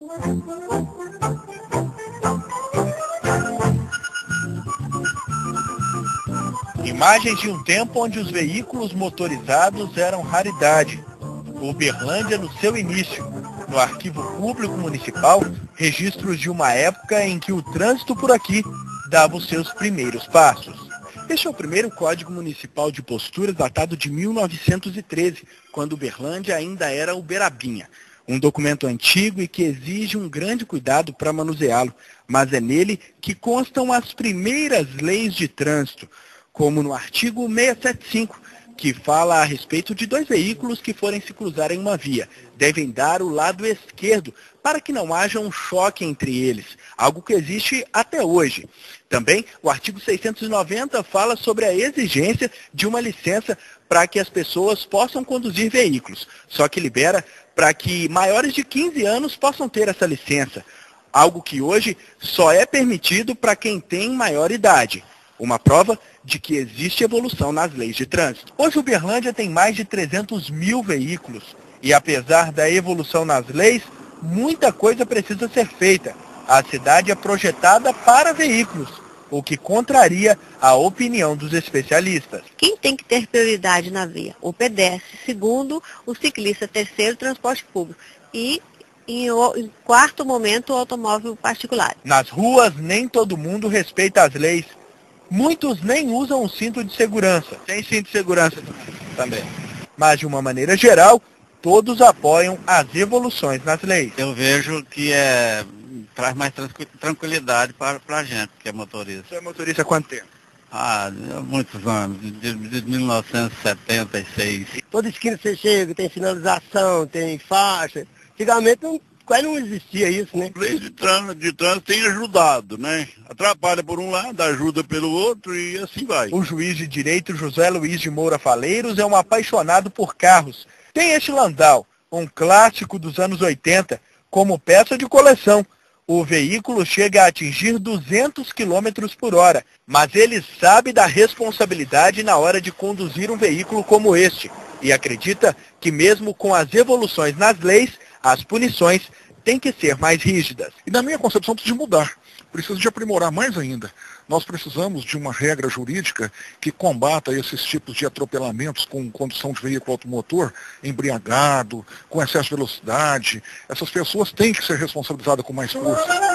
Imagens de um tempo onde os veículos motorizados eram raridade. Uberlândia no seu início. No Arquivo Público Municipal, registros de uma época em que o trânsito por aqui dava os seus primeiros passos. Este é o primeiro Código Municipal de Posturas datado de 1913, quando Uberlândia ainda era Uberabinha. Um documento antigo e que exige um grande cuidado para manuseá-lo, mas é nele que constam as primeiras leis de trânsito, como no artigo 675, que fala a respeito de dois veículos que forem se cruzar em uma via. Devem dar o lado esquerdo para que não haja um choque entre eles, algo que existe até hoje. Também o artigo 690 fala sobre a exigência de uma licença para que as pessoas possam conduzir veículos, só que libera para que maiores de 15 anos possam ter essa licença, algo que hoje só é permitido para quem tem maior idade. Uma prova de que existe evolução nas leis de trânsito. Hoje, Uberlândia tem mais de 300 mil veículos. E apesar da evolução nas leis, muita coisa precisa ser feita. A cidade é projetada para veículos, o que contraria a opinião dos especialistas. Quem tem que ter prioridade na via? O pedestre. Segundo, o ciclista. Terceiro, o transporte público. E em quarto momento, o automóvel particular. Nas ruas, nem todo mundo respeita as leis. Muitos nem usam o cinto de segurança. Tem cinto de segurança também. Mas, de uma maneira geral, todos apoiam as evoluções nas leis. Eu vejo que traz mais tranquilidade para a gente, que é motorista. Você é motorista há quanto tempo? Há muitos anos, de 1976. Toda esquina você chega, tem sinalização, tem faixa. Antigamente quase não existia isso, né? Leis de trânsito tem ajudado, né? Atrapalha por um lado, ajuda pelo outro e assim vai. O juiz de direito José Luiz de Moura Faleiros é um apaixonado por carros. Tem este Landau, um clássico dos anos 80, como peça de coleção. O veículo chega a atingir 200 km por hora, mas ele sabe da responsabilidade na hora de conduzir um veículo como este e acredita que mesmo com as evoluções nas leis, as punições têm que ser mais rígidas. E na minha concepção precisa de mudar, precisa de aprimorar mais ainda. Nós precisamos de uma regra jurídica que combata esses tipos de atropelamentos com condução de veículo automotor embriagado, com excesso de velocidade. Essas pessoas têm que ser responsabilizadas com mais força.